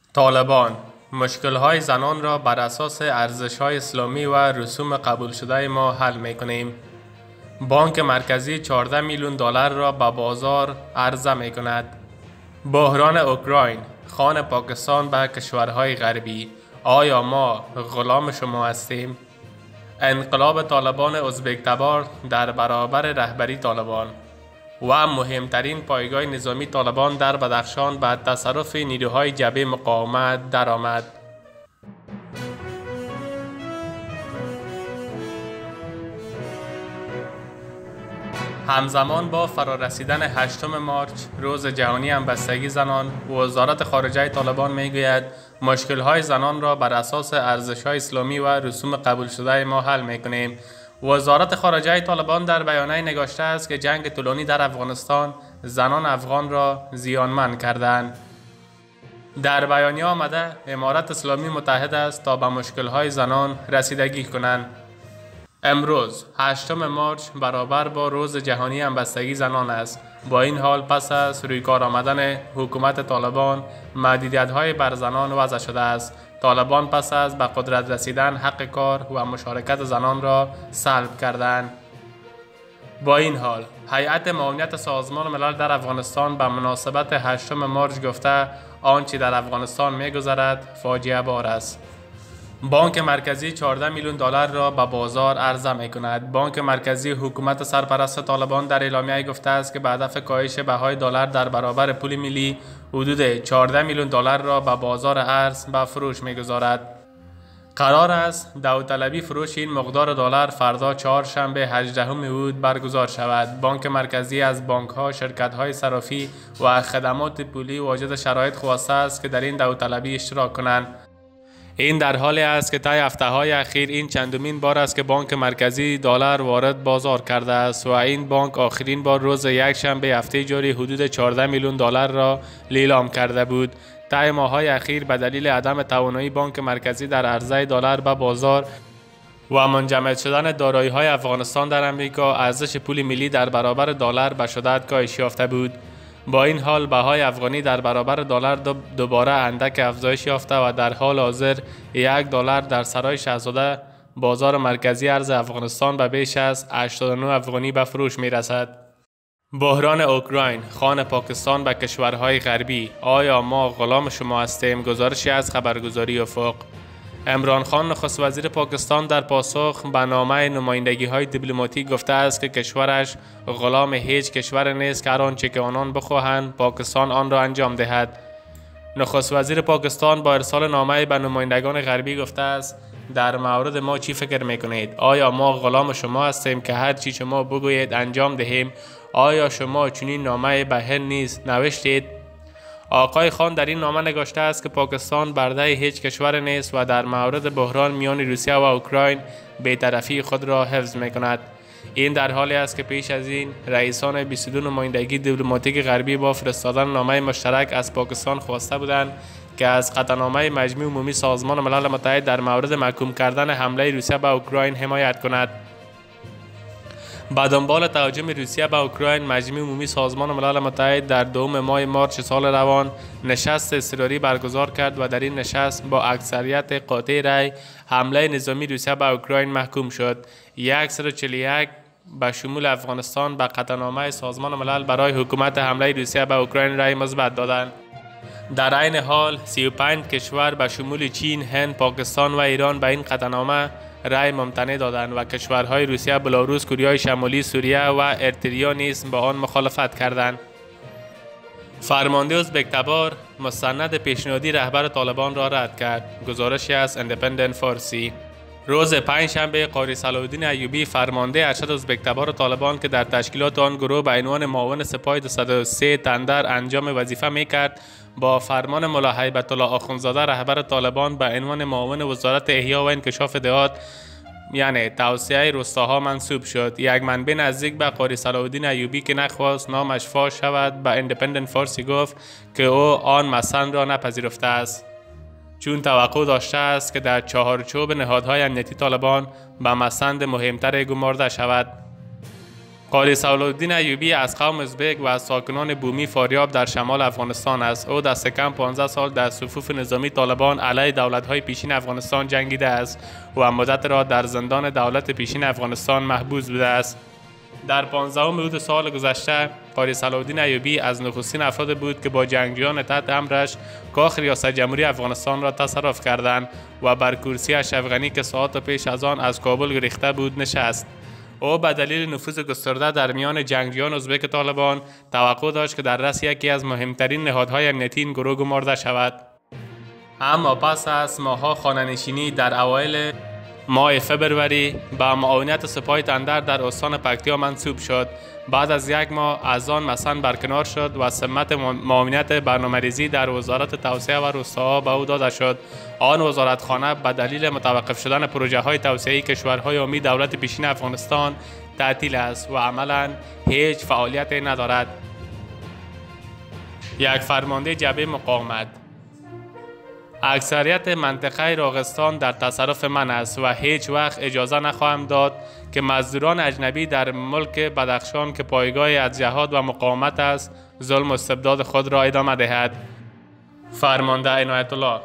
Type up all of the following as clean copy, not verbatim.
طالبان مشکل‌های زنان را بر اساس ارزش‌های اسلامی و رسوم قبول شده ما حل می‌کنیم. بانک مرکزی 14 میلیون دلار را به بازار عرضه می‌کند. بحران اوکراین، خان پاکستان به کشورهای غربی. آیا ما غلام شما هستیم؟ انقلاب طالبان ازبک تبار در برابر رهبری طالبان و مهمترین پایگاه نظامی طالبان در بدخشان به تصرف نیروهای جبهه مقاومت درآمد. همزمان با فرارسیدن 8 مارچ روز جهانی همبستگی زنان، وزارت خارجه طالبان میگوید مشکل‌های زنان را بر اساس ارزش‌های اسلامی و رسوم قبول شده ما حل می‌کنیم. وزارت خارجه طالبان در بیانیه نگاشته است که جنگ طولانی در افغانستان زنان افغان را زیانمند کردند. در بیانیه آمده امارت اسلامی متحد است تا به مشکل‌های زنان رسیدگی کنند. امروز 8 مارچ برابر با روز جهانی همبستگی زنان است. با این حال پس از روی کار آمدن حکومت طالبان محدودیت‌های بر زنان وضع شده است. طالبان پس از به قدرت رسیدن حق کار و مشارکت زنان را سلب کردند. با این حال هیئت معاونت سازمان ملل در افغانستان به مناسبت 8 مارچ گفته آنچه در افغانستان می‌گذرد فاجعه بار است. بانک مرکزی 14 میلیون دلار را به بازار عرضه می‌کند. بانک مرکزی حکومت سرپرست طالبان در اعلامیه گفته است که به هدف کاهش بهای دلار در برابر پول ملی حدود 14 میلیون دلار را به بازار ارز به فروش می‌گذارد. قرار است داوطلبی فروش این مقدار دلار فردا چهارشنبه 18 اوت برگزار شود. بانک مرکزی از بانک‌ها، شرکت‌های صرافی و خدمات پولی واجد شرایط خواسته است که در این داوطلبی اشتراک کنند. این در حالی است که طی هفته‌های اخیر این چندمین بار است که بانک مرکزی دلار وارد بازار کرده است و این بانک آخرین بار روز یکشنبه هفته جاری حدود 14 میلیون دلار را لیلام کرده بود. طی ماه‌های اخیر به دلیل عدم توانایی بانک مرکزی در عرضه دلار به بازار و منجمد شدن دارایی‌های افغانستان در امریکا، ارزش پول ملی در برابر دلار به شدت کاهش یافته بود. با این حال بهای افغانی در برابر دلار دوباره اندک افزایش یافته و در حال حاضر $1 در سرای شاهزاده بازار مرکزی ارز افغانستان به بیش از 89 افغانی به فروش می رسد. بحران اوکراین، خان پاکستان به کشورهای غربی. آیا ما غلام شما هستیم؟ گزارشی از خبرگزاری افق. عمران خان نخست وزیر پاکستان در پاسخ به نامه نمایندگی‌های دیپلماتیک گفته است که کشورش غلام هیچ کشور نیست که هر آنچه که آنان بخواهند پاکستان آن را انجام دهد. نخست وزیر پاکستان با ارسال نامه به نمایندگان غربی گفته است در مورد ما چی فکر میکنید؟ آیا ما غلام شما هستیم که هر چی شما بگویید انجام دهیم؟ آیا شما چنین نامه به هند نیز نوشتید؟ آقای خان در این نامه نگاشته است که پاکستان برده هیچ کشور نیست و در مورد بحران میان روسیه و اوکراین بی‌طرفی خود را حفظ می‌کند. این در حالی است که پیش از این رئیسان 22 نمایندگی دیپلماتیک غربی با فرستادن نامه مشترک از پاکستان خواسته بودند که از قطعنامه مجمع عمومی سازمان ملل متحد در مورد محکوم کردن حمله روسیه به اوکراین حمایت کند. با دنبال تهاجم روسیه به اوکراین، مجمع عمومی سازمان ملل متحد در 2 ماه مارچ سال روان نشست اضطراری برگزار کرد و در این نشست با اکثریت قاطع رأی حمله نظامی روسیه به اوکراین محکوم شد. 141 به شمول افغانستان به قطعنامه سازمان ملل برای حکومت حمله روسیه به اوکراین رأی مثبت دادند. در عین حال 35 کشور به شمول چین، هند، پاکستان و ایران به این قطعنامه رأی ممتنع دادند و کشورهای روسیه، بلاروس، کره شمالی، سوریه و اریتریا نیز با آن مخالفت کردند. فرمانده ازبک تبار مستند پیشنهادی رهبر طالبان را رد کرد. گزارشی از ایندیپندنت فارسی. روز پنجشنبه قاری صلاح الدین ایوبی فرمانده ارشد ازبک تبار طالبان که در تشکیلات آن گروه به عنوان معاون سپاه 203 تندر انجام وظیفه میکرد، با فرمان ملا هیبت الله آخوندزاده رهبر طالبان به عنوان معاون وزارت احیا و انکشاف دهات یعنی توسعه روستاها منصوب شد. یک منبع نزدیک به قاری صلاح الدین ایوبی که نخواست نامش فاش شود به ایندیپندنت فارسی گفت که او آن مسند را نپذیرفته است، چون توقع داشته است که در چهارچوب نهادهای امنیتی طالبان به مسند مهمتر گمارده شود. قاری صلالدین ایوبی از قوم ازبک و از ساکنان بومی فاریاب در شمال افغانستان است. او دست کم 15 سال در صفوف نظامی طالبان علیه دولت‌های پیشین افغانستان جنگیده است و مدت را در زندان دولت پیشین افغانستان محبوس بوده است. در 15 اود سال گذشته قاری صلالدین ایوبی از نخستین افراد بود که با جنگجویان تحت امرش کاخ ریاست جمهوری افغانستان را تصرف کردند و بر کرسی اشرف غنی که ساعات پیش از آن از کابل گریخته بود نشست. او به دلیل نفوذ گسترده در میان جنگجویان ازبک طالبان توقع داشت که در رأس یکی از مهمترین نهادهای امنیتی این گروه گمارده شود. اما پس از ماه‌ها خانه‌نشینی در اوایل ماه فبروری به معاونیت سپاه تندر در استان پکتیا منصوب شد. بعد از یک ماه از آن مثلا برکنار شد و سمت معاونیت برنامه‌ریزی در وزارت توسعه و روستاها به او داده شد. آن وزارتخانه به دلیل متوقف شدن پروژه های توسعه‌ای کشورهای عمومی دولت پیشین افغانستان تعطیل است و عملاً هیچ فعالیتی ندارد. یک فرمانده جبهه مقاومت: اکثریت منطقه راغستان در تصرف من است و هیچ وقت اجازه نخواهم داد که مزدوران اجنبی در ملک بدخشان که پایگاه از جهاد و مقاومت است ظلم و استبداد خود را ادامه دهد. فرمانده عنایت الله: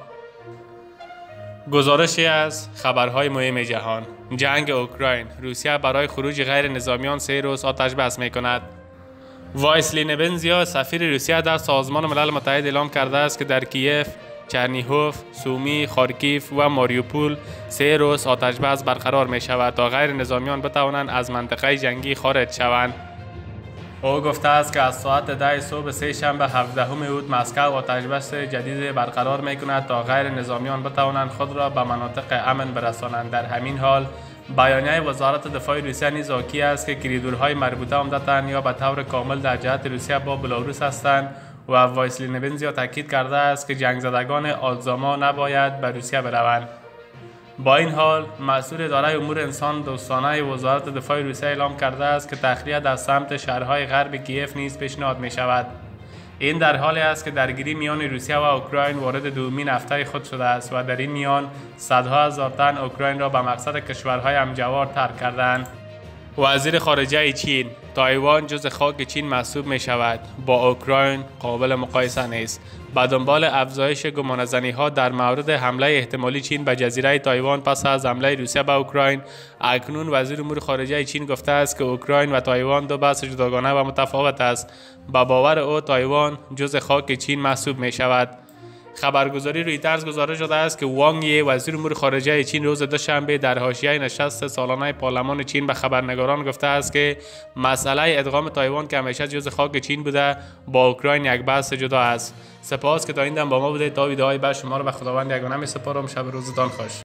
گزارشی از خبرهای مهم جهان. جنگ اوکراین: روسیه برای خروج غیر نظامیان 3 روز آتش بس می کند. وایسلی نبنزیا سفیر روسیه در سازمان ملل متحد اعلام کرده است که در کیف، چرنیهوف، سومی، خارکیف و ماریوپول 3 روز آتش بس برقرار می شود تا غیر نظامیان بتوانند از منطقه جنگی خارج شوند. او گفته است که از ساعت 10 صبح سه شنبه 17 اود مسکو آتش بس جدید برقرار می کند تا غیر نظامیان بتوانند خود را به مناطق امن برسانند. در همین حال بیانیه وزارت دفاع روسیه نیز حاکی است که کریدورهای مربوطه عمدتاً یا به طور کامل در جهت روسیه با بلاروس هستند و وایسلی نبنزیا تاکید کرده است که جنگ زدگان آلزاما نباید به روسیه بروند. با این حال مسئول اداره امور انسان دوستانه وزارت دفاع روسیه اعلام کرده است که تخلیه در سمت شهرهای غرب کیف نیز پیشنهاد می شود. این در حالی است که درگیری میان روسیه و اوکراین وارد دومین هفته خود شده است و در این میان صدها هزار تن اوکراین را به مقصد کشورهای همجوار ترک کردند. وزیر خارجه چین: تایوان جز خاک چین محسوب می شود، با اوکراین قابل مقایسه نیست. به دنبال افزایش گمانه‌زنی‌ها در مورد حمله احتمالی چین به جزیره تایوان پس از حمله روسیه به اوکراین، اکنون وزیر امور خارجه چین گفته است که اوکراین و تایوان دو بحث جداگانه و متفاوت است. به باور او تایوان جز خاک چین محسوب می شود. خبرگزاری رویترز گزارش داده است که وانگ یی وزیر امور خارجه چین روز دوشنبه در حاشیه نشست سالانه پارلمان چین به خبرنگاران گفته است که مسئله ادغام تایوان که همیشه جز خاک چین بوده با اوکراین یک بحث جدا است. سپاس که تا این دم با ما بودید. تا ویدیوهای بعد شما را به خداوند یگانه می سپارم. شب روزتان خوش.